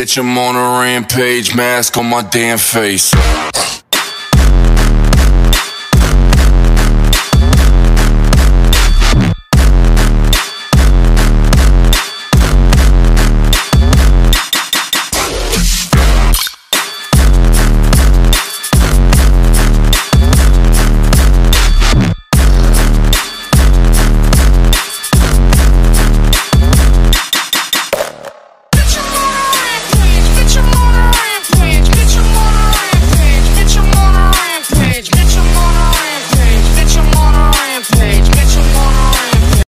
bitch, I'm on a rampage, mask on my damn face.